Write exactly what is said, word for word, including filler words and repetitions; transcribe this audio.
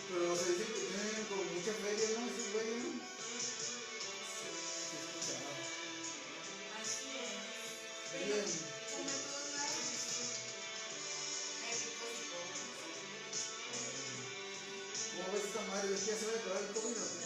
Pero se dice que tienen como mucha feria, ¿no? Esos güeyes, ¿no? Sí, sí, he escuchado. Así es. Pero Bien. como en todos lados, hay ricos y pobres. ¿Cómo ves esta madre? ¿Ves que ya se va a acabar el COVID o qué?